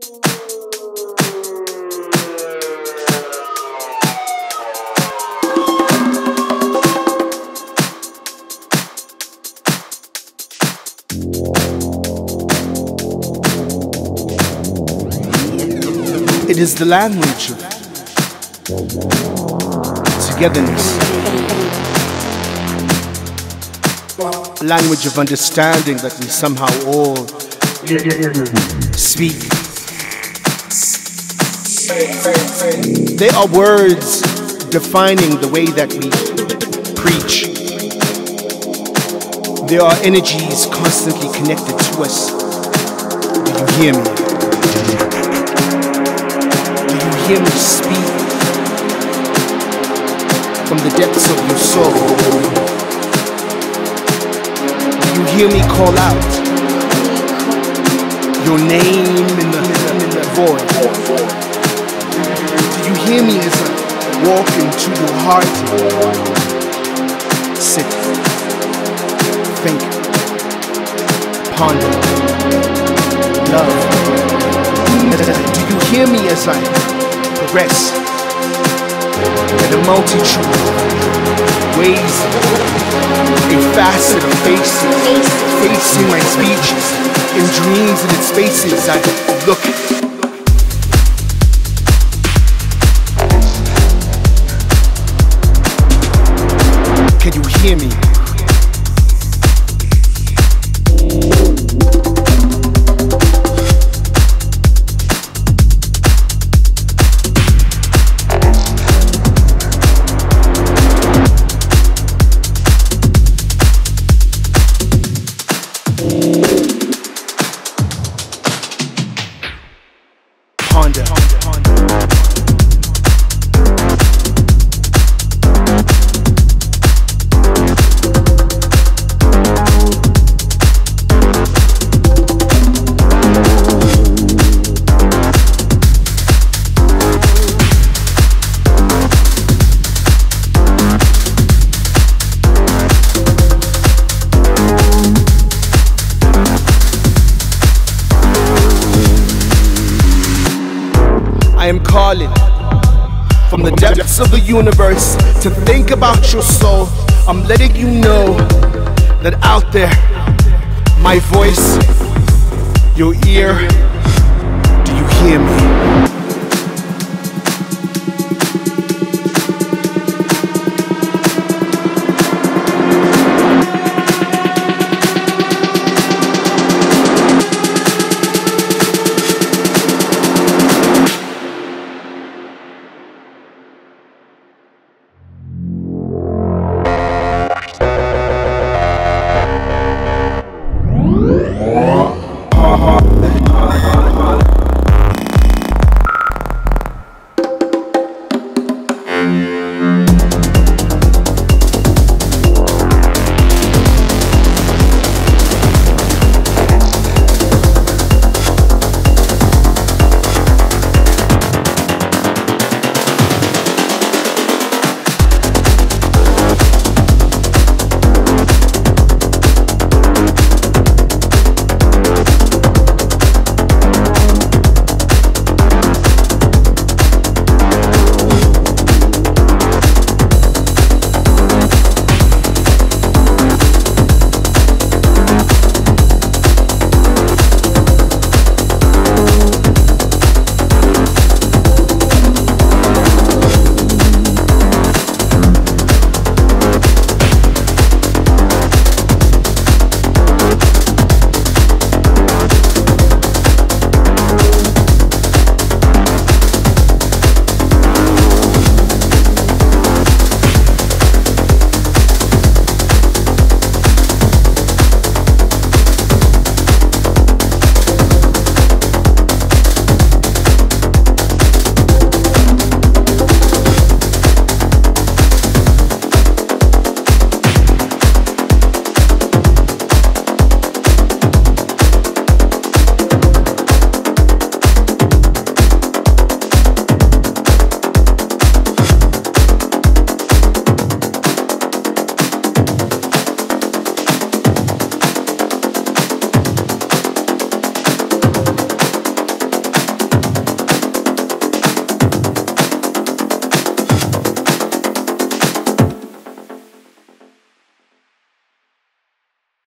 It is the language of togetherness, a language of understanding that we somehow all speak. They are words defining the way that we preach. There are energies constantly connected to us. Do you hear me? Hear me speak from the depths of your soul. Do you hear me call out your name in the void? Do you hear me as I walk into your heart? Sit, think, ponder, love. Do you hear me as I rest in a multitude of ways, a facet of faces, facing my speeches, in dreams and in spaces I look. Can you hear me? I am calling from the depths of the universe to think about your soul. I'm letting you know that out there, my voice, your ear,